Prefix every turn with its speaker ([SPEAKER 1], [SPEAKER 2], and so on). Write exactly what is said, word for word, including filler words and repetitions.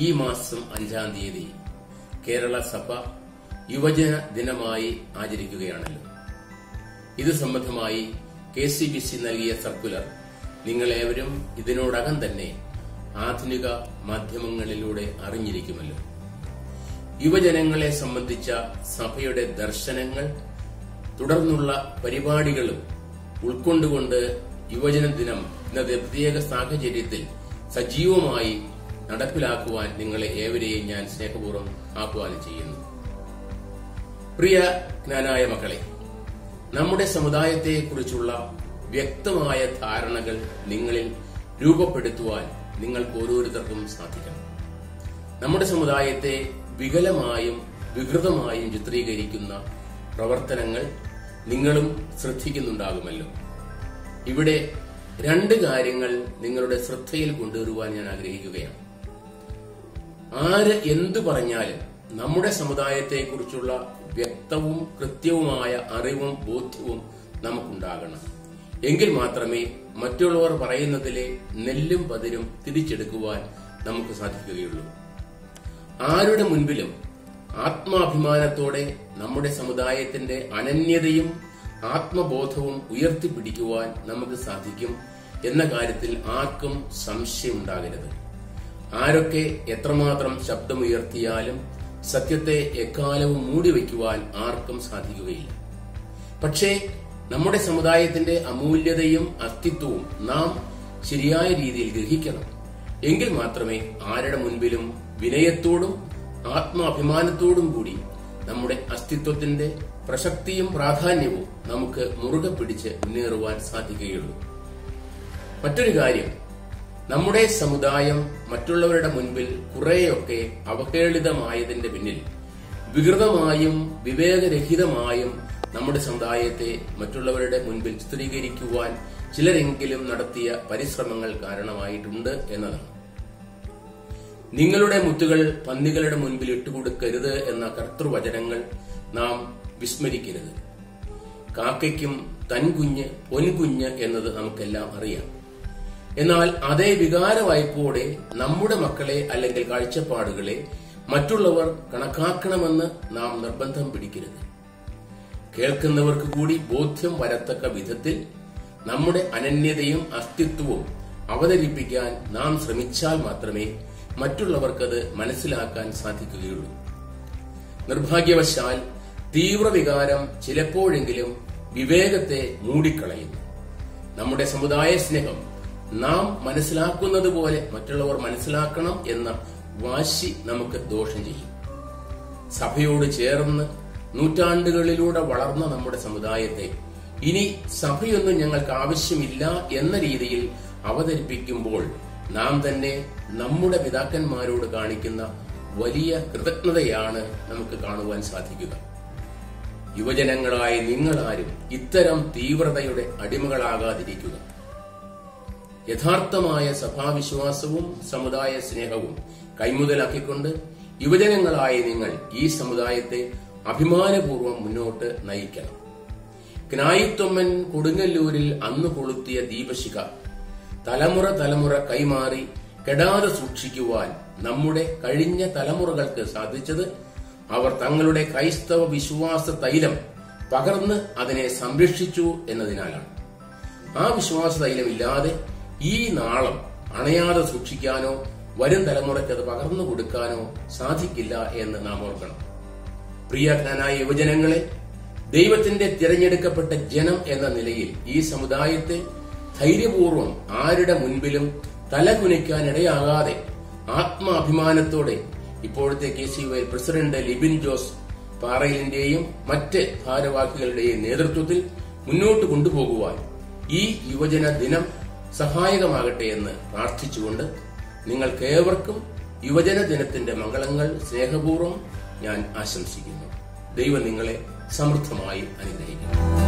[SPEAKER 1] ഈ മാസം അഞ്ചാം തീയതി കേരള സഭ യുവജന ദിനമായി ആചരിക്കുകയാണല്ലോ. ഇത് സംബന്ധമായി കെ സി ബി സി നൽകിയ സർക്കുലർ നിങ്ങളേവരും ഇതിനോടകം തന്നെ ആധുനിക മാധ്യമങ്ങളിലൂടെ അറിഞ്ഞിരിക്കുമല്ലോ. യുവജനങ്ങളെ സംബന്ധിച്ച സഭയുടെ ദർശനങ്ങൾ തുടർന്നുള്ള പരിപാടികളും ഉൾക്കൊണ്ടുകൊണ്ട് യുവജന ദിനം ഇന്നത്തെ പ്രത്യേക സാഹചര്യത്തിൽ സജീവമായി നടപ്പിലാക്കുവാൻ നിങ്ങളെ ഏവരെയും ഞാൻ സ്നേഹപൂർവ്വം ആഹ്വാനം ചെയ്യുന്നു. പ്രിയ ജ്ഞാനായ മക്കളെ, നമ്മുടെ സമുദായത്തെക്കുറിച്ചുള്ള വ്യക്തമായ ധാരണകൾ നിങ്ങളിൽ രൂപപ്പെടുത്തുവാൻ നിങ്ങൾക്ക് ഓരോരുത്തർക്കും സാധിക്കണം. നമ്മുടെ സമുദായത്തെ വികലമായും വികൃതമായും ചിത്രീകരിക്കുന്ന പ്രവർത്തനങ്ങൾ നിങ്ങളും ശ്രദ്ധിക്കുന്നുണ്ടാകുമല്ലോ. ഇവിടെ രണ്ട് കാര്യങ്ങൾ നിങ്ങളുടെ ശ്രദ്ധയിൽ കൊണ്ടുവരുവാൻ ഞാൻ ആഗ്രഹിക്കുകയാണ്. ആര് എന്തു പറഞ്ഞാലും നമ്മുടെ സമുദായത്തെക്കുറിച്ചുള്ള വ്യക്തവും കൃത്യവുമായ അറിവും ബോധ്യവും നമുക്കുണ്ടാകണം. എങ്കിൽ മാത്രമേ മറ്റുള്ളവർ പറയുന്നതിലെ നെല്ലും പതിരും തിരിച്ചെടുക്കുവാൻ നമുക്ക് സാധിക്കുകയുള്ളൂ. ആരുടെ മുൻപിലും ആത്മാഭിമാനത്തോടെ നമ്മുടെ സമുദായത്തിന്റെ അനന്യതയും ആത്മബോധവും ഉയർത്തിപ്പിടിക്കുവാൻ നമുക്ക് സാധിക്കും എന്ന കാര്യത്തിൽ ആർക്കും സംശയമുണ്ടാകരുത്. ആരൊക്കെ എത്രമാത്രം ശബ്ദമുയർത്തിയാലും സത്യത്തെ എക്കാലവും മൂടിവെക്കുവാൻ ആർക്കും സാധിക്കുകയില്ല. പക്ഷേ നമ്മുടെ സമുദായത്തിന്റെ അമൂല്യതയും അസ്തിത്വവും നാം ശരിയായ രീതിയിൽ ഗ്രഹിക്കണം. എങ്കിൽ മാത്രമേ ആരുടെ മുൻപിലും വിനയത്തോടും ആത്മാഭിമാനത്തോടും കൂടി നമ്മുടെ അസ്തിത്വത്തിന്റെ പ്രസക്തിയും പ്രാധാന്യവും നമുക്ക് മുറുകെ പിടിച്ച് മുന്നേറുവാൻ സാധിക്കുകയുള്ളൂ. മറ്റൊരു കാര്യം, നമ്മുടെ സമുദായം മറ്റുള്ളവരുടെ മുൻപിൽ കുറെയൊക്കെ അവഹേളിതമായതിന്റെ പിന്നിൽ വികൃതമായും വിവേകരഹിതമായും നമ്മുടെ സമുദായത്തെ മറ്റുള്ളവരുടെ മുൻപിൽ ചിത്രീകരിക്കുവാൻ ചിലരെങ്കിലും നടത്തിയ പരിശ്രമങ്ങൾ കാരണമായിട്ടുണ്ട് എന്നതാണ്. നിങ്ങളുടെ മുത്തുകൾ പന്നികളുടെ മുൻപിൽ ഇട്ടുകൊടുക്കരുത് എന്ന കർത്തൃവചനങ്ങൾ നാം വിസ്മരിക്കരുത്. കാക്കയ്ക്കും തൻകുഞ്ഞ് പൊൻകുഞ്ഞ് എന്നത് നമുക്കെല്ലാം അറിയാം. എന്നാൽ അതേ വികാരവായ്പോടെ നമ്മുടെ മക്കളെ അല്ലെങ്കിൽ കാഴ്ചപ്പാടുകളെ മറ്റുള്ളവർ കണക്കാക്കണമെന്ന് നാം നിർബന്ധം പിടിക്കരുത്. കേൾക്കുന്നവർക്ക് കൂടി ബോധ്യം വരത്തക്ക വിധത്തിൽ നമ്മുടെ അനന്യതയും അസ്തിത്വവും അവതരിപ്പിക്കാൻ നാം ശ്രമിച്ചാൽ മാത്രമേ മറ്റുള്ളവർക്കത് മനസ്സിലാക്കാൻ സാധിക്കുകയുള്ളൂ. നിർഭാഗ്യവശാൽ തീവ്രവികാരം ചിലപ്പോഴെങ്കിലും വിവേകത്തെ മൂടിക്കളയുന്നു. നമ്മുടെ സമുദായ സ്നേഹം നാം മനസ്സിലാക്കുന്നത് പോലെ മറ്റുള്ളവർ മനസ്സിലാക്കണം എന്ന വാശി നമുക്ക് ദോഷം ചെയ്യും. സഭയോട് ചേർന്ന് നൂറ്റാണ്ടുകളിലൂടെ വളർന്ന നമ്മുടെ സമുദായത്തെ ഇനി സഭയൊന്നും ഞങ്ങൾക്ക് ആവശ്യമില്ല എന്ന രീതിയിൽ അവതരിപ്പിക്കുമ്പോൾ നാം തന്നെ നമ്മുടെ പിതാക്കന്മാരോട് കാണിക്കുന്ന വലിയ കൃതജ്ഞതയാണ് നമുക്ക് കാണുവാൻ സാധിക്കുക. യുവജനങ്ങളായ നിങ്ങളാരും ഇത്തരം തീവ്രതയുടെ അടിമകളാകാതിരിക്കുക. യഥാർത്ഥമായ സഭാവിശ്വാസവും സമുദായ സ്നേഹവും കൈമുതലാക്കിക്കൊണ്ട് യുവജനങ്ങളായ നിങ്ങൾ ഈ സമുദായത്തെ അഭിമാനപൂർവ്വം മുന്നോട്ട് നയിക്കണം. ക്നായിത്തൊമ്മൻ കൊടുങ്ങല്ലൂരിൽ അന്ന് കൊളുത്തിയ ദീപശിഖ തലമുറ തലമുറ കൈമാറി കെടാതെ സൂക്ഷിക്കുവാൻ നമ്മുടെ കഴിഞ്ഞ തലമുറകൾക്ക് സാധിച്ചത് അവർ തങ്ങളുടെ ക്രൈസ്തവ വിശ്വാസ തൈലം പകർന്ന് അതിനെ സംരക്ഷിച്ചു എന്നതിനാലാണ്. ആ വിശ്വാസ തൈലം ഇല്ലാതെ ഈ നാളം അണയാതെ സൂക്ഷിക്കാനോ വരും തലമുറയ്ക്ക് അത് പകർന്നു കൊടുക്കാനോ സാധിക്കില്ല എന്ന് നാം ഓർക്കണം. പ്രിയജ്ഞാനായ യുവജനങ്ങളെ, ദൈവത്തിന്റെ തിരഞ്ഞെടുക്കപ്പെട്ട ജനം എന്ന നിലയിൽ ഈ സമുദായത്തെ ധൈര്യപൂർവ്വം ആരുടെ മുൻപിലും തലകുനിക്കാനിടയാകാതെ ആത്മാഭിമാനത്തോടെ ഇപ്പോഴത്തെ K C Y president Libin Jose പാറയിലിന്റെയും മറ്റ് ഭാരവാഹികളുടെയും നേതൃത്വത്തിൽ മുന്നോട്ട് കൊണ്ടുപോകുവാൻ ഈ യുവജന ദിനം സഹായകമാകട്ടെ എന്ന് പ്രാർത്ഥിച്ചുകൊണ്ട് നിങ്ങൾക്കേവർക്കും യുവജന ദിനത്തിന്റെ മംഗളങ്ങൾ സ്നേഹപൂർവ്വം ഞാൻ ആശംസിക്കുന്നു. ദൈവം നിങ്ങളെ സമൃദ്ധമായി അനുഗ്രഹിക്കുന്നു.